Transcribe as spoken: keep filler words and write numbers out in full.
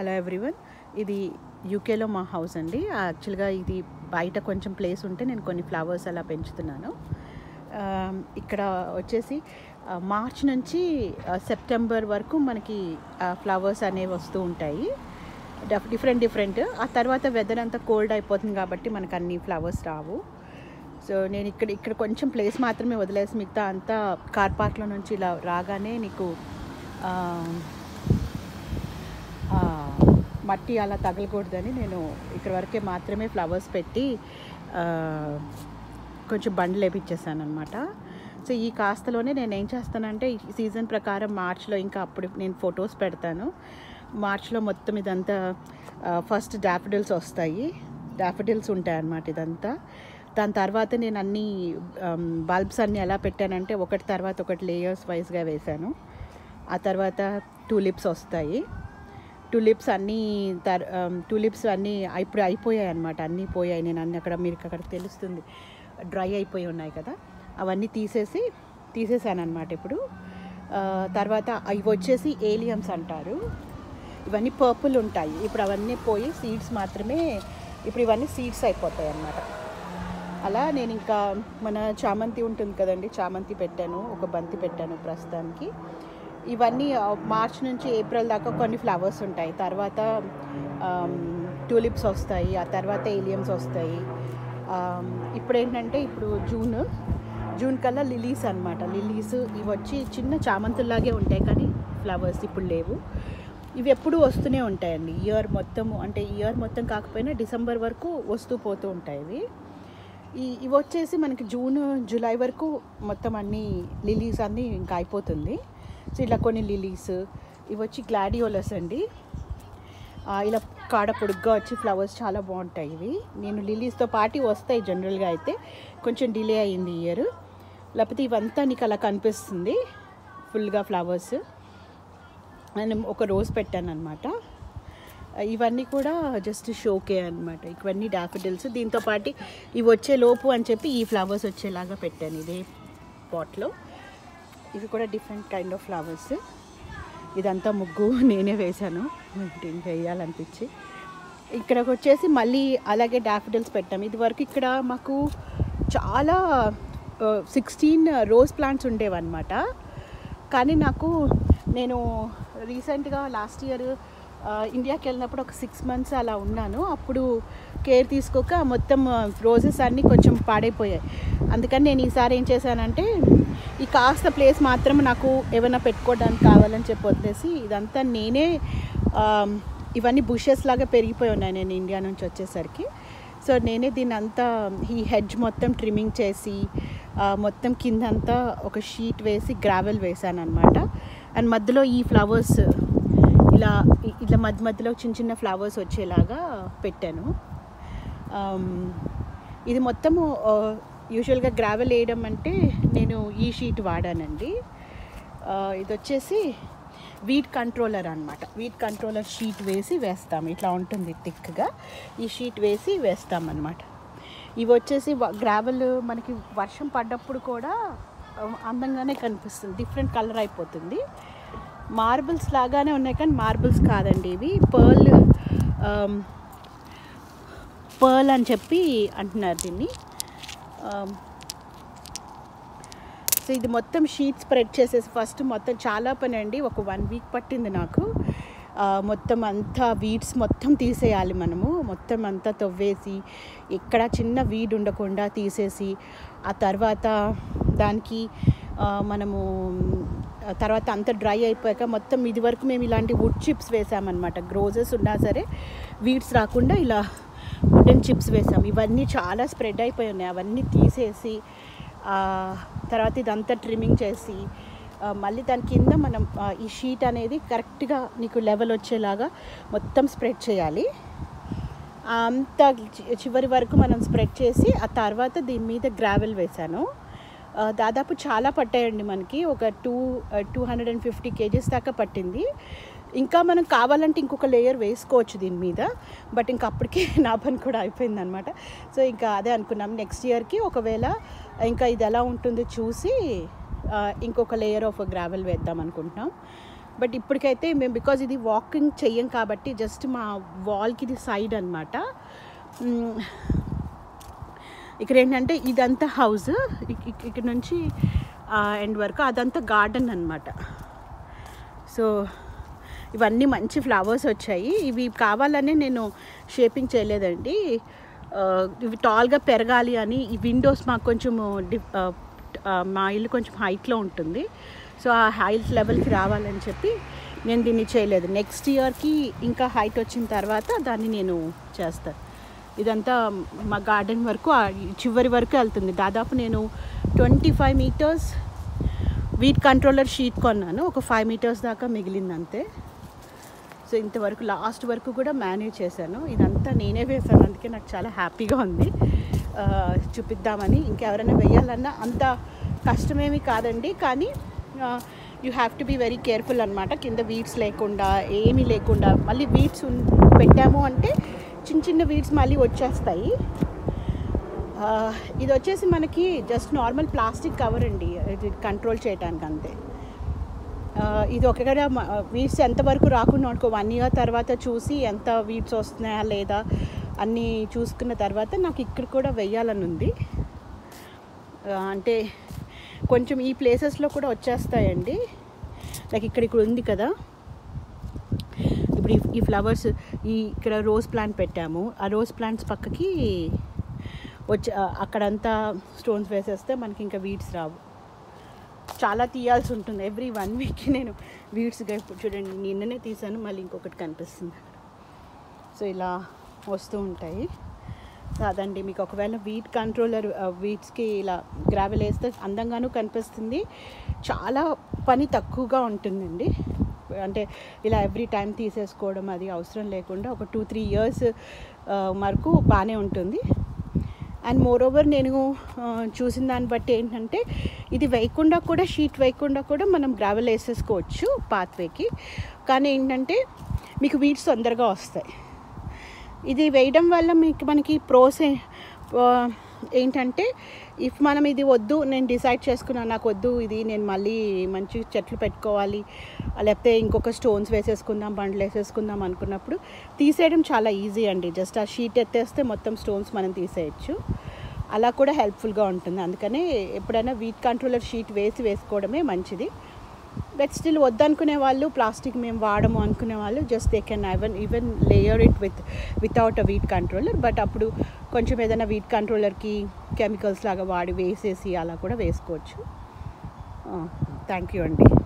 Hello everyone, ఇది యూకేలో మా హౌస్ అండి. యాక్చువల్గా ఇది బయట కొంచెం ప్లేస్ ఉంటే నేను కొన్ని ఫ్లవర్స్ అలా పెంచుతున్నాను. ఇక్కడ వచ్చేసి మార్చ్ నుంచి సెప్టెంబర్ వరకు మనకి ఫ్లవర్స్ అనేవి వస్తూ ఉంటాయి, డిఫరెంట్ డిఫరెంట్. ఆ తర్వాత వెదర్ అంతా కోల్డ్ అయిపోతుంది కాబట్టి మనకు అన్ని ఫ్లవర్స్ రావు. సో నేను ఇక్కడ ఇక్కడ కొంచెం ప్లేస్ మాత్రమే వదిలేసి మిగతా అంతా కార్ పార్క్లో నుంచి ఇలా రాగానే నీకు మట్టి అలా తగలకూడదని నేను ఇక్కడ వరకే మాత్రమే ఫ్లవర్స్ పెట్టి కొంచెం బండ్లు వేపించేసాను అనమాట. సో ఈ కాస్తలోనే నేను ఏం చేస్తానంటే ఈ సీజన్ ప్రకారం మార్చ్లో ఇంకా అప్పుడు నేను ఫొటోస్ పెడతాను. మార్చ్లో మొత్తం ఇదంతా ఫస్ట్ డాఫడిల్స్ వస్తాయి, డాఫడిల్స్ ఉంటాయి అన్నమాట ఇదంతా. దాని తర్వాత నేను అన్ని బల్బ్స్ అన్నీ ఎలా పెట్టానంటే ఒకటి తర్వాత ఒకటి లేయర్స్ వైజ్గా వేశాను. ఆ తర్వాత టూలిప్స్ వస్తాయి. టూలిప్స్ అన్నీ తర్ టూలిప్స్ అన్నీ ఇప్పుడు అయిపోయాయి అనమాట, అన్నీ పోయాయి. నేను అన్నీ అక్కడ మీరు అక్కడ తెలుస్తుంది డ్రై అయిపోయి ఉన్నాయి కదా, అవన్నీ తీసేసి తీసేసాను అనమాట ఇప్పుడు. తర్వాత ఇవి వచ్చేసి ఏలియమ్స్ అంటారు, ఇవన్నీ పర్పుల్ ఉంటాయి. ఇప్పుడు అవన్నీ పోయి సీడ్స్ మాత్రమే, ఇప్పుడు ఇవన్నీ సీడ్స్ అయిపోతాయి అన్నమాట. అలా నేను ఇంకా మన చామంతి ఉంటుంది కదండి, చామంతి పెట్టాను, ఒక బంతి పెట్టాను ప్రస్తుతానికి. ఇవన్నీ మార్చ్ నుంచి ఏప్రిల్ దాకా కొన్ని ఫ్లవర్స్ ఉంటాయి. తర్వాత ట్యూలిప్స్ వస్తాయి, ఆ తర్వాత ఏలియమ్స్ వస్తాయి. ఇప్పుడు ఏంటంటే ఇప్పుడు జూన్ జూన్ కల్లా లిలీస్ అనమాట. లిలీస్ ఇవి వచ్చి చిన్న చామంతుల్లాగే ఉంటాయి కానీ ఫ్లవర్స్ ఇప్పుడు లేవు. ఇవి ఎప్పుడూ వస్తూనే ఉంటాయండి, ఇయర్ మొత్తము, అంటే ఇయర్ మొత్తం కాకపోయినా డిసెంబర్ వరకు వస్తూ పోతూ ఉంటాయి ఇవి. ఈ ఇవి వచ్చేసి మనకి జూన్ జూలై వరకు మొత్తం అన్నీ లిలీస్ అన్నీ ఇంకా అయిపోతుంది. సో ఇలా కొన్ని లిలీస్, ఇవి వచ్చి గ్లాడియోలస్ అండి, ఇలా కాడ పొడుగ్గా వచ్చి ఫ్లవర్స్ చాలా బాగుంటాయి ఇవి. నేను లిలీస్తో పాటు వస్తాయి జనరల్గా, అయితే కొంచెం డిలే అయ్యింది ఇయర్. లేకపోతే ఇవంతా నీకు అలా కనిపిస్తుంది ఫుల్గా ఫ్లవర్స్. నేను ఒక రోజ్ పెట్టాను అనమాట. ఇవన్నీ కూడా జస్ట్ షోకే అనమాట, ఇవన్నీ డాఫడిల్స్. దీంతోపాటు ఇవి వచ్చే లోపు అని చెప్పి ఈ ఫ్లవర్స్ వచ్చేలాగా పెట్టాను ఇదే పాట్లో. ఇవి కూడా డిఫరెంట్ కైండ్ ఆఫ్ ఫ్లవర్స్. ఇదంతా ముగ్గు నేనే వేశాను, ఇంకా వేయాలనిపించి. ఇక్కడికి వచ్చేసి మళ్ళీ అలాగే డాఫడిల్స్ పెట్టాము. ఇది వరకు ఇక్కడ మాకు చాలా సిక్స్టీన్ రోజ్ ప్లాంట్స్ ఉండేవన్నమాట. కానీ నాకు నేను రీసెంట్గా లాస్ట్ ఇయర్ ఇండియాకి వెళ్ళినప్పుడు ఒక సిక్స్ మంత్స్ అలా ఉన్నాను. అప్పుడు కేర్ తీసుకోక మొత్తం రోజెస్ అన్నీ కొంచెం పాడైపోయాయి. అందుకని నేను ఈసారి ఏం చేశానంటే ఈ కాస్త ప్లేస్ మాత్రం నాకు ఏమైనా పెట్టుకోవడానికి కావాలని చెప్పి వదిలేసి ఇదంతా నేనే, ఇవన్నీ బుషెస్ లాగా పెరిగిపోయి ఉన్నాయి నేను ఇండియా నుంచి వచ్చేసరికి. సో నేనే దీన్ని అంతా ఈ హెడ్జ్ మొత్తం ట్రిమ్మింగ్ చేసి మొత్తం కిందంతా ఒక షీట్ వేసి గ్రావెల్ వేసాను అనమాట. అండ్ మధ్యలో ఈ ఫ్లవర్స్ ఇలా ఇట్లా మధ్య మధ్యలో చిన్న చిన్న ఫ్లవర్స్ వచ్చేలాగా పెట్టాను. ఇది మొత్తము యూజువల్గా గ్రావెల్ వేయడం అంటే నేను ఈ షీట్ వాడానండి. ఇది వచ్చేసి వీట్ కంట్రోలర్ అనమాట. వీట్ కంట్రోలర్ షీట్ వేసి వేస్తాము, ఇట్లా ఉంటుంది థిక్గా. ఈ షీట్ వేసి వేస్తామన్నమాట. ఇవి వచ్చేసి గ్రావెల్ మనకి వర్షం పడ్డప్పుడు కూడా అందంగానే కనిపిస్తుంది, డిఫరెంట్ కలర్ అయిపోతుంది. మార్బుల్స్ లాగానే ఉన్నాయి కానీ మార్బుల్స్ కాదండి ఇవి, పర్ల్ పర్ల్ అని చెప్పి అంటున్నారు దీన్ని. సో ఇది మొత్తం షీట్ స్ప్రెడ్ చేసేసి ఫస్ట్ మొత్తం చాలా పని అండి, ఒక వన్ వీక్ పట్టింది నాకు. మొత్తం అంతా వీడ్స్ మొత్తం తీసేయాలి మనము, మొత్తం అంతా తవ్వేసి ఎక్కడ చిన్న వీడ్ ఉండకుండా తీసేసి ఆ తర్వాత దానికి మనము తర్వాత అంత డ్రై అయిపోయాక మొత్తం ఇది వరకు మేము ఇలాంటి వుడ్ చిప్స్ వేసామన్నమాట. గ్రోజెస్ ఉన్నా సరే వీడ్స్ రాకుండా ఇలా వుడెన్ చిప్స్ వేసాము. ఇవన్నీ చాలా స్ప్రెడ్ అయిపోయి ఉన్నాయి, అవన్నీ తీసేసి తర్వాత ఇదంతా ట్రిమ్మింగ్ చేసి మళ్ళీ దాని కింద మనం ఈ షీట్ అనేది కరెక్ట్గా నీకు లెవెల్ వచ్చేలాగా మొత్తం స్ప్రెడ్ చేయాలి. అంతా చివరి వరకు మనం స్ప్రెడ్ చేసి ఆ తర్వాత దీని మీద గ్రావెల్ వేసాను. దాదాపు చాలా పట్టాయండి మనకి, ఒక two two hundred and fifty kgs దాకా పట్టింది. ఇంకా మనం కావాలంటే ఇంకొక లేయర్ వేసుకోవచ్చు దీని మీద, బట్ ఇంకా అప్పటికే నా పని కూడా అయిపోయిందనమాట. సో ఇంకా అదే అనుకున్నాం, నెక్స్ట్ ఇయర్కి ఒకవేళ ఇంకా ఇది ఎలా ఉంటుందో చూసి ఇంకొక లేయర్ ఆఫ్ గ్రావెల్ వేద్దాం అనుకుంటున్నాం. బట్ ఇప్పటికైతే మేము బికాజ్ ఇది వాకింగ్ చెయ్యం కాబట్టి జస్ట్ మా వాల్కి ఇది సైడ్ అనమాట. ఇక్కడ ఏంటంటే ఇదంతా హౌస్, ఇక్కడ నుంచి ఎండ్ వరకు అదంతా గార్డెన్ అనమాట. సో ఇవన్నీ మంచి ఫ్లవర్స్ వచ్చాయి. ఇవి కావాలనే నేను షేపింగ్ చేయలేదండి. ఇవి టాల్గా పెరగాలి అని. ఈ విండోస్ మాకు కొంచెం మా ఇల్లు కొంచెం హైట్లో ఉంటుంది, సో ఆ హైట్ లెవెల్కి రావాలని చెప్పి నేను దీన్ని చేయలేదు. నెక్స్ట్ ఇయర్కి ఇంకా హైట్ వచ్చిన తర్వాత దాన్ని నేను చేస్తాను. ఇదంతా మా గార్డెన్ వరకు చివరి వరకు వెళ్తుంది. దాదాపు నేను twenty five metres weed controller sheet కొన్నాను, ఒక ఫైవ్ మీటర్స్ దాకా మిగిలింది అంతే. సో ఇంతవరకు లాస్ట్ వరకు కూడా మేనేజ్ చేశాను. ఇదంతా నేనే వేసాను, అందుకే నాకు చాలా హ్యాపీగా ఉంది చూపిద్దామని. ఇంకెవరైనా వేయాలన్నా అంత కష్టమేమీ కాదండి, కానీ you have to be very careful అనమాట. కింద వీడ్స్ లేకుండా ఏమీ లేకుండా, మళ్ళీ వీడ్స్ పెట్టాము అంటే చిన్న చిన్న వీడ్స్ మళ్ళీ వచ్చేస్తాయి. ఇది వచ్చేసి మనకి జస్ట్ నార్మల్ ప్లాస్టిక్ కవర్ అండి, ఇది కంట్రోల్ చేయడానికి అంతే. ఇది ఒకవేళ వీడ్స్ ఎంతవరకు రాకుండా అనుకో వన్ ఇయర్ తర్వాత చూసి ఎంత వీడ్స్ వస్తున్నాయా లేదా అన్నీ చూసుకున్న తర్వాత నాకు ఇక్కడ కూడా వెయ్యాలని ఉంది. అంటే కొంచెం ఈ ప్లేసెస్లో కూడా వచ్చేస్తాయండి. లైక్ ఇక్కడ ఇక్కడ ఉంది కదా, ఇప్పుడు ఈ ఫ్లవర్స్, ఈ ఇక్కడ రోజ్ ప్లాంట్ పెట్టాము, ఆ రోజ్ ప్లాంట్స్ పక్కకి వచ్చి అక్కడంతా స్టోన్స్ వేసేస్తే మనకి ఇంకా వీడ్స్ రావు. చాలా తీయాల్సి ఉంటుంది. ఎవ్రీ వన్ వీక్కి నేను వీడ్స్గా, ఇప్పుడు చూడండి నిన్ననే తీసాను, మళ్ళీ ఇంకొకటి కనిపిస్తుంది. సో ఇలా వస్తూ ఉంటాయి. సో అదండి, మీకు ఒకవేళ వీట్ కంట్రోలర్ వీడ్స్కి ఇలా గ్రావెల్ వేస్తే అందంగానూ కనిపిస్తుంది, చాలా పని తక్కువగా ఉంటుందండి. అంటే ఇలా ఎవ్రీ టైం తీసేసుకోవడం అది అవసరం లేకుండా ఒక టూ త్రీ ఇయర్స్ వరకు బాగానే ఉంటుంది. అండ్ మోర్ ఓవర్ నేను చూసిన దాన్ని బట్టి ఏంటంటే ఇది వేయకుండా కూడా, షీట్ వేయకుండా కూడా మనం గ్రావెల్ వేసేసుకోవచ్చు పాత్వేకి. కానీ ఏంటంటే మీకు వీడ్స్ తొందరగా వస్తాయి. ఇది వేయడం వల్ల మీకు మనకి ప్రోస్ ఏంటంటే, ఇఫ్ మనం ఇది వద్దు, నేను డిసైడ్ చేసుకున్నాను నాకు వద్దు ఇది, నేను మళ్ళీ మంచి చెట్లు పెట్టుకోవాలి, లేకపోతే ఇంకొక స్టోన్స్ వేసేసుకుందాం, బండ్లు వేసేసుకుందాం అనుకున్నప్పుడు తీసేయడం చాలా ఈజీ అండి. జస్ట్ ఆ షీట్ ఎత్తేస్తే మొత్తం స్టోన్స్ మనం తీసేయచ్చు. అలా కూడా హెల్ప్ఫుల్గా ఉంటుంది. అందుకనే ఎప్పుడైనా వీట్ కంట్రోలర్ షీట్ వేసి వేసుకోవడమే మంచిది. బట్ స్టిల్ వద్దనుకునే వాళ్ళు, ప్లాస్టిక్ మేము వాడము అనుకునే వాళ్ళు, just they can even even layer it with without a weed controller. But అప్పుడు కొంచెం ఏదైనా వీట్ కంట్రోలర్కి కెమికల్స్ లాగా వాడి వేసేసి అలా కూడా వేసుకోవచ్చు. థ్యాంక్ యూ అండి.